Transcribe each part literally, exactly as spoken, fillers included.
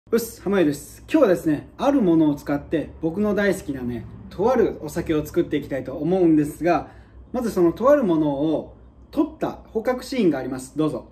うっす、濱家です。今日はですね、あるものを使って僕の大好きなね、とあるお酒を作っていきたいと思うんですが、まずそのとあるものを取った捕獲シーンがあります。どうぞ。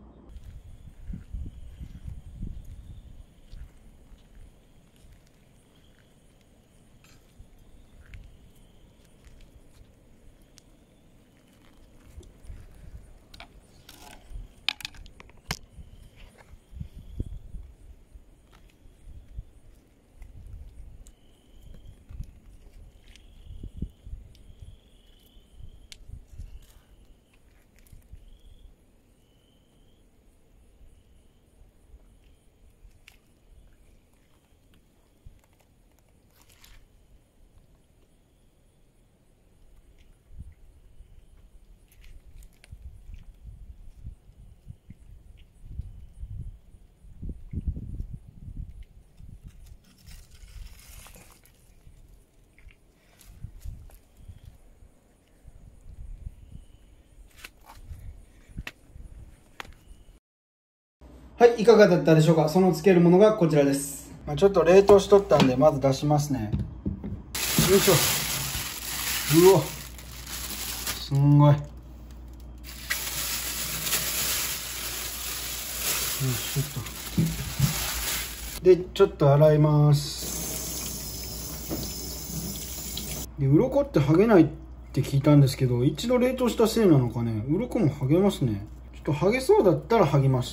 はい、いかがだったでしょうか。そのつけるものがこちらです。まあ、ちょっと冷凍しとったんで、まず出しますね。よいしょ。うわ、すんごい。よいしょっと。で、ちょっと洗います。で、鱗って剥げないって聞いたんですけど、一度冷凍したせいなのかね、鱗も剥げますね。ちょっと剥げそうだったら剥ぎます。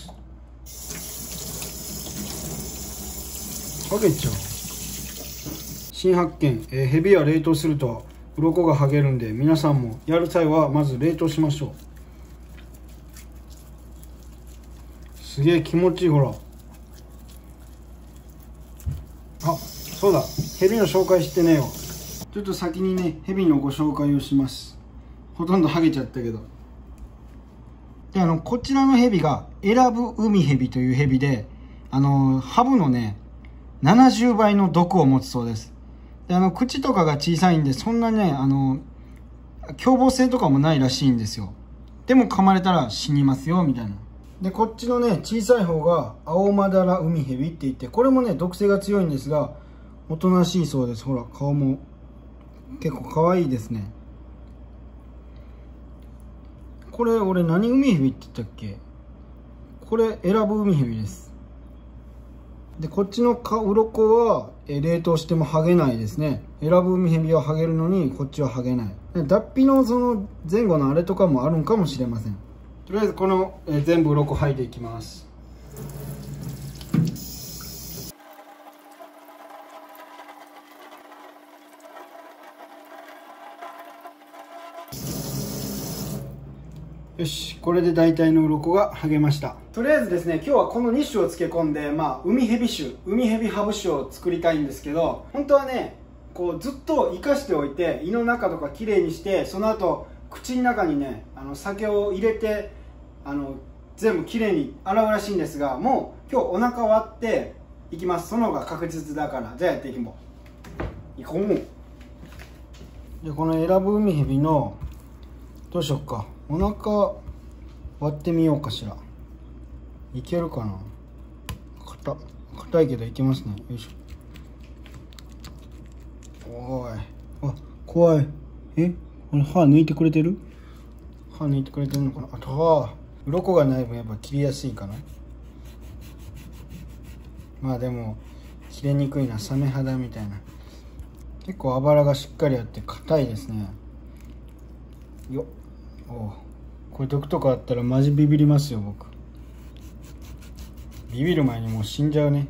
剥げちゃう。新発見、えー、ヘビは冷凍すると鱗が剥げるんで、皆さんもやる際はまず冷凍しましょう。すげえ気持ちいい。ほら、あ、そうだ、ヘビの紹介してねえよ。ちょっと先にね、ヘビのご紹介をします。ほとんど剥げちゃったけど。で、あのこちらのヘビがエラブウミヘビというヘビで、あのハブのねななじゅうばいの毒を持つそうです。で、あの口とかが小さいんで、そんなね、あの凶暴性とかもないらしいんですよ。でも噛まれたら死にますよみたいな。で、こっちのね小さい方がアオマダラウミヘビって言って、これもね毒性が強いんですが、おとなしいそうです。ほら、顔も結構可愛いですね。これ俺何ウミヘビって言ったっけ。これエラブウミヘビです。で、こっちの鱗は冷凍しても剥げないですね。エラブウミヘビは剥げるのに、こっちは剥げない。で、脱皮のその前後のあれとかもあるんかもしれません。とりあえずこの、えー、全部鱗剥いでいきます。よし、これで大体の鱗が剥げました。とりあえずですね、今日はこのに種を漬け込んで、まあ、ウミヘビ種、ウミヘビハブ種を作りたいんですけど、本当はね、こうずっと生かしておいて、胃の中とかきれいにして、その後口の中にね、あの酒を入れて、あの全部きれいに洗うらしいんですが、もう今日お腹割っていきます。その方が確実だから。じゃあやっていきまいこう。で、このエラブウミヘビのどうしよっか、お腹割ってみようかしら。いけるかな。硬硬いけどいけますね。よいしょ。おい、あ、怖い。え、これ歯抜いてくれてる？歯抜いてくれてるのかな。あとは鱗がない分やっぱ切りやすいかな。まあでも切れにくいな、サメ肌みたいな。結構あばらがしっかりあって硬いですね。よっ、おう、これ毒とかあったらマジビビりますよ。僕ビビる前にもう死んじゃうね。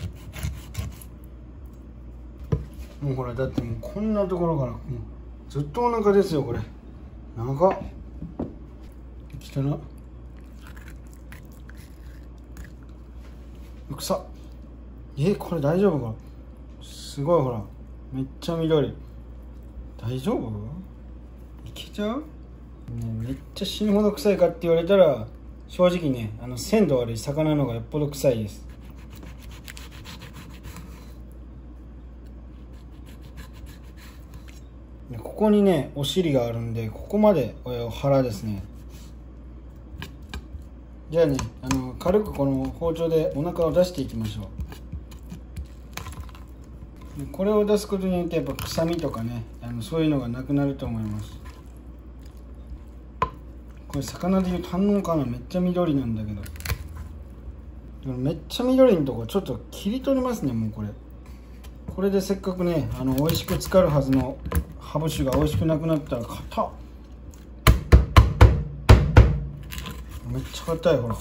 もうほら、だってもうこんなところからもうずっとお腹ですよ。これ長っ。きたな。くさ。え、これ大丈夫かな。すごい、ほらめっちゃ緑。大丈夫？いけちゃう？ね、めっちゃ死ぬほど臭いかって言われたら、正直ね、あの鮮度悪い魚の方がよっぽど臭いです。ここにねお尻があるんで、ここまで腹ですね。じゃあね、あの軽くこの包丁でお腹を出していきましょう。 これを出すことによってやっぱ臭みとかね、あのそういうのがなくなると思います。これ魚でいうと反応かな。めっちゃ緑なんだけど、めっちゃ緑のとこちょっと切り取りますね。もうこれこれでせっかくね、あの美味しく浸かるはずのハブ酒が美味しくなくなったら硬っ。めっちゃ硬い。ほら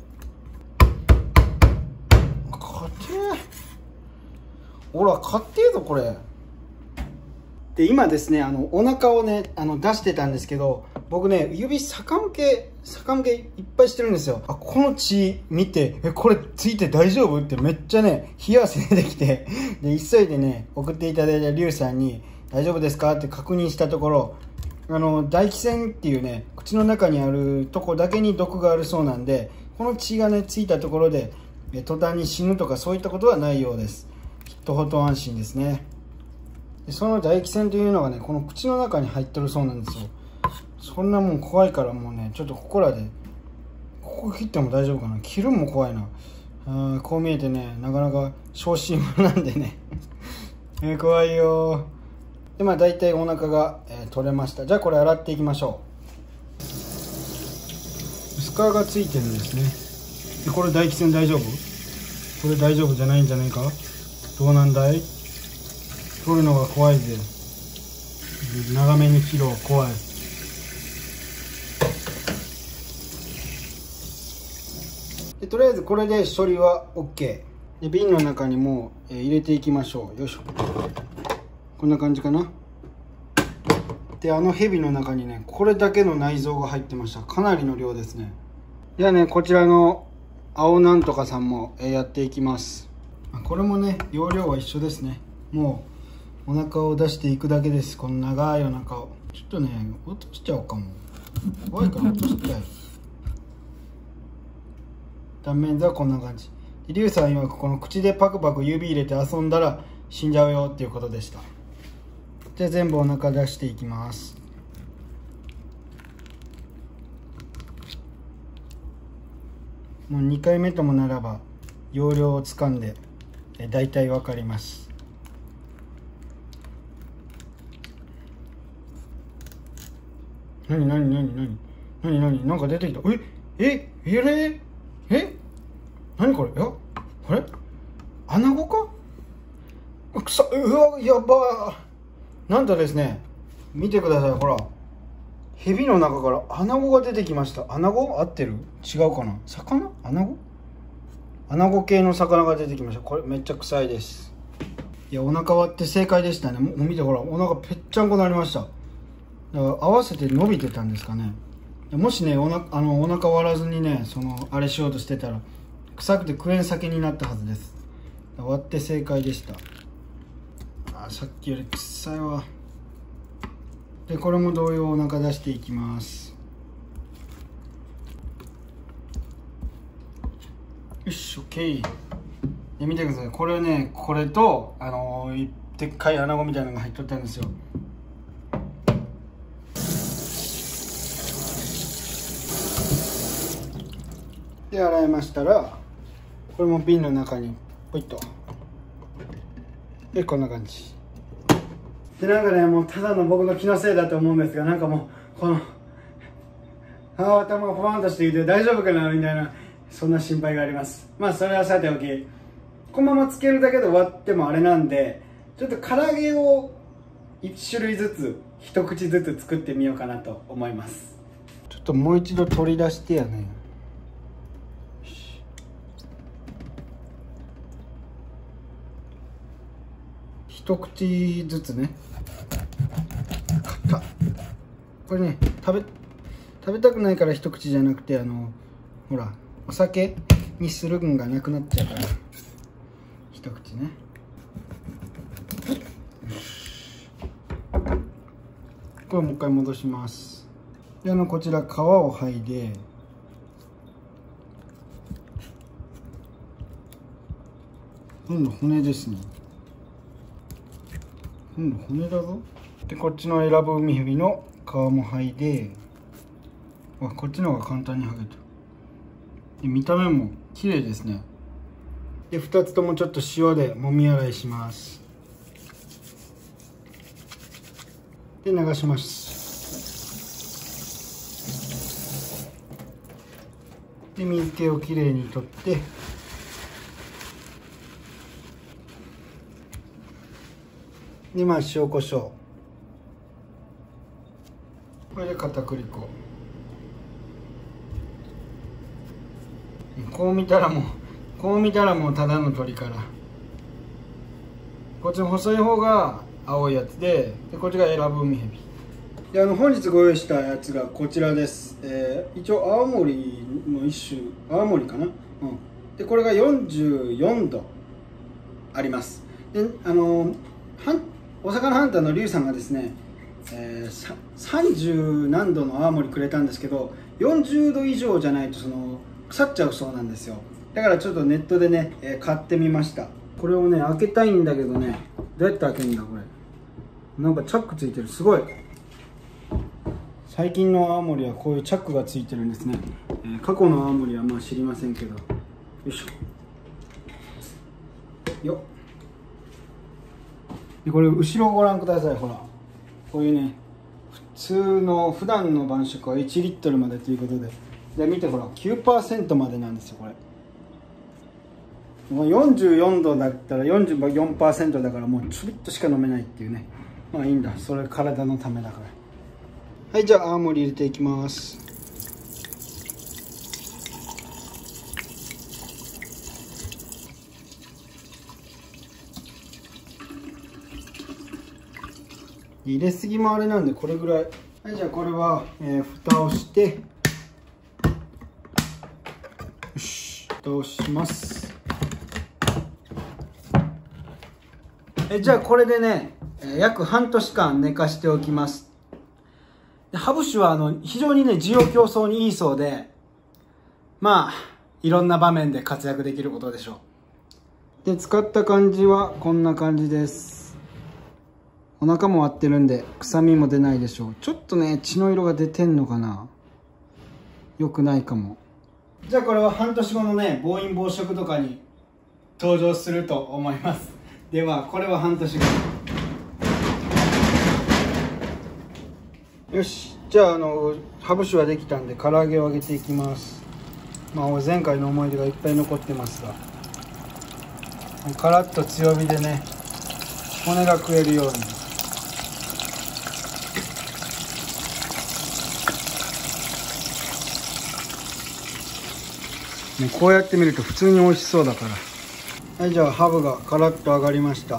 硬い。ほら硬いぞこれ。で今ですね、あのお腹をねあの出してたんですけど、僕ね指逆向け逆向けいっぱいしてるんですよ。あ、この血見て、えこれついて大丈夫ってめっちゃね冷や汗出てきて、で急いでね送っていただいたリュウさんに大丈夫ですかって確認したところ、あの唾液腺っていうね口の中にあるとこだけに毒があるそうなんで、この血がねついたところで途端に死ぬとかそういったことはないようです。きっとほと安心ですね。でその唾液腺というのがねこの口の中に入ってるそうなんですよ。そんなもん怖いから、もうねちょっとここらでここ切っても大丈夫かな。切るのも怖いな。あこう見えてねなかなか小心者なんでねえー、怖いよ。でまあ大体お腹が、えー、取れました。じゃあこれ洗っていきましょう。薄皮がついてるんですね。でこれ唾液腺大丈夫？これ大丈夫じゃないんじゃないか。どうなんだい。取るのが怖いぜ。長めに切ろう。怖い。でとりあえずこれで処理は オーケー で瓶の中にもう、えー、入れていきましょう。よいしょ。こんな感じかな。であのヘビの中にねこれだけの内臓が入ってました。かなりの量ですね。ではねこちらの青なんとかさんも、えー、やっていきます。これもね容量は一緒ですね。もうお腹を出していくだけです。この長いお腹をちょっとね落としちゃおうかも。怖いから落としちゃう。断面図はこんな感じ。リュウさん曰くこの口でパクパク指入れて遊んだら死んじゃうよっていうことでした。じゃあ全部お腹出していきます。もうにかいめともならば容量をつかんでだいたい分かります。なになになになになになになんか出てきた。えええれえなにこれ。いやこれアナゴか。くさうわやばー。なんとですね見てください。ほらヘビの中からアナゴが出てきました。アナゴ合ってる？違うかな。魚？アナゴ？アナゴ系の魚が出てきました。これめっちゃ臭いです。いやお腹割って正解でしたね。もう見てほらお腹ぺっちゃんこになりました。だから合わせて伸びてたんですかね。もしねおなあのお腹割らずにねそのあれしようとしてたら臭くてクエン酒になったはずです。割って正解でした。あさっきより臭いわ。でこれも同様お腹出していきます。よし OK で見てください。これねこれとあのー、でっかいアナゴみたいなのが入っとったんですよ。で洗いましたらこれも瓶の中にポイッと。でこんな感じで、なんかねもうただの僕の気のせいだと思うんですが、なんかもうこのあ頭がポワンとしていて大丈夫かなみたいな、そんな心配があります。まあそれはさておき、このままつけるだけで割ってもあれなんで、ちょっと唐揚げをいち種類ずつ一口ずつ作ってみようかなと思います。ちょっともう一度取り出してやね。一口ずつね。これね食べ食べたくないから一口じゃなくて、あのほらお酒にするんがなくなっちゃうから一口ね。これもう一回戻します。であのこちら皮を剥いで今度骨ですね。今度骨だぞ。でこっちの選ぶ海蛇の皮も剥いで、あこっちの方が簡単に剥げた。で見た目も綺麗ですね。でふたつともちょっと塩でもみ洗いします。 で流します。で水気をきれいに取って、でまあ塩コショウ、これで片栗粉。こう見たらもうこう見たらもうただの鶏から、こっちの細い方が青いやつで、でこっちが選ぶ海ヘビで、あの本日ご用意したやつがこちらです。えー、一応青森の一種、青森かな、うん、でこれがよんじゅうよんどあります。であのお魚ハンターのリュウさんがですね、えー、さんじゅうなんどの青森くれたんですけど、よんじゅうど以上じゃないとその腐っちゃうそうなんですよ。だからちょっとネットでね、えー、買ってみました。これをね開けたいんだけどね、どうやって開けるんだこれ。なんかチャックついてる、すごい。最近の青森はこういうチャックがついてるんですね。えー、過去の青森はまあ知りませんけど、よいしょよっ。でこれ後ろご覧ください。ほらこういうね、普通の普段の晩酌はいちリットルまでということで、で見てほら きゅうパーセント までなんですよ。これもうよんじゅうよんどだったら よんじゅうよんパーセント だからもうちょびっとしか飲めないっていうね。まあいいんだ、それ体のためだから。はい、じゃあ青森入れていきます。入れすぎもあれなんでこれぐらい。はい、じゃあこれは、えー、蓋をして、よし蓋をします。えじゃあこれでね、約半年間寝かしておきます。でハブ酒はあの非常にね滋養強壮にいいそうで、まあいろんな場面で活躍できることでしょう。で使った感じはこんな感じです。お腹も割ってるんで臭みも出ないでしょう。ちょっとね血の色が出てんのかな、よくないかも。じゃあこれは半年後のね暴飲暴食とかに登場すると思います。ではこれは半年後。よし、じゃああのハブ酒はできたんで唐揚げを揚げていきます。まあ前回の思い出がいっぱい残ってますが、カラッと強火でね骨が食えるように。ね、こうやって見ると普通に美味しそうだから。はい、じゃあハブがカラッと揚がりました。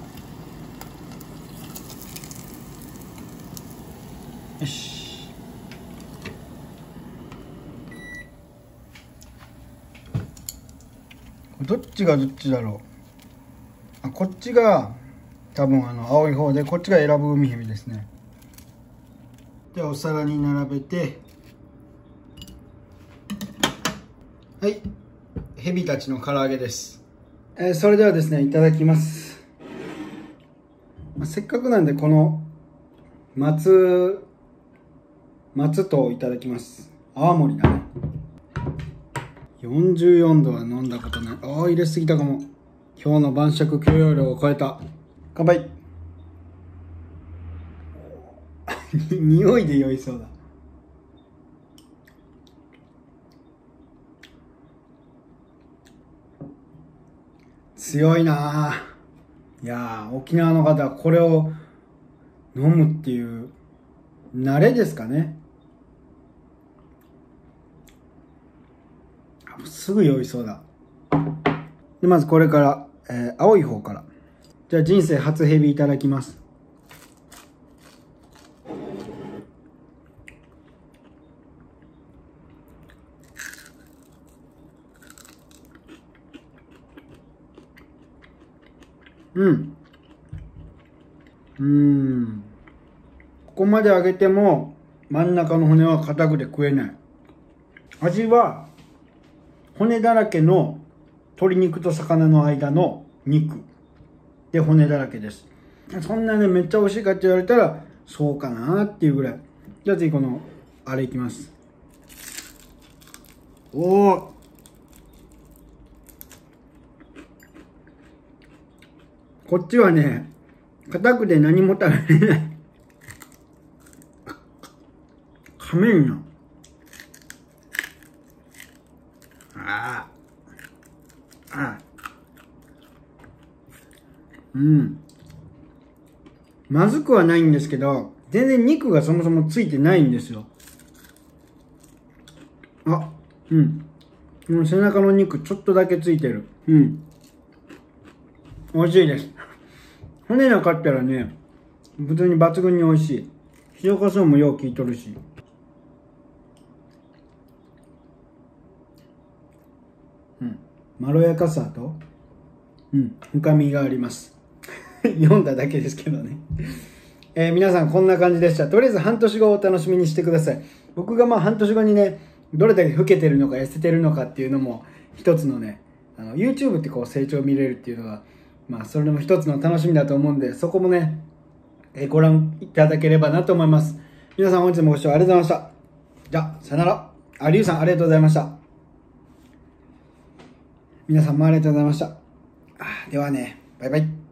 よし、どっちがどっちだろう。あ、こっちが多分あの青い方で、こっちが選ぶ海ヘビですね。ではお皿に並べて、はい、ヘビたちの唐揚げです。えー、それではですねいただきます。まあ、せっかくなんでこの松松といただきます。泡盛だね。よんじゅうよんどは飲んだことない。ああ入れすぎたかも。今日の晩酌許容量を超えた。乾杯。匂いで酔いそうだ。強いなあ。いやー、沖縄の方はこれを飲むっていう慣れですかね。すぐ酔いそうだ。でまずこれから、えー、青い方から。じゃあ人生初ヘビいただきます。うんうんここまで揚げても真ん中の骨は硬くて食えない。味は骨だらけの鶏肉と魚の間の肉で骨だらけです。そんなねめっちゃ美味しいかって言われたらそうかなっていうぐらい。じゃあ次このあれいきます。おお、こっちはね硬くて何も食べれない。 噛めんな。ああ。ああ。うん。まずくはないんですけど、全然肉がそもそもついてないんですよ。あ、うん。この背中の肉ちょっとだけついてる。うん。美味しいです。骨なかったらね、普通に抜群に美味しい。塩コショウもよう効いとるし。うん。まろやかさと、うん、深みがあります。読んだだけですけどね。えー、皆さんこんな感じでした。とりあえず半年後をお楽しみにしてください。僕がまあ半年後にね、どれだけ老けてるのか痩せてるのかっていうのも一つのね、あの YouTube ってこう成長見れるっていうのが、まあそれも一つの楽しみだと思うんで、そこもね、えー、ご覧いただければなと思います。皆さん本日もご視聴ありがとうございました。じゃあ、さよなら。あ、りゅうさんありがとうございました。皆さんもありがとうございました。あ、ではね、バイバイ。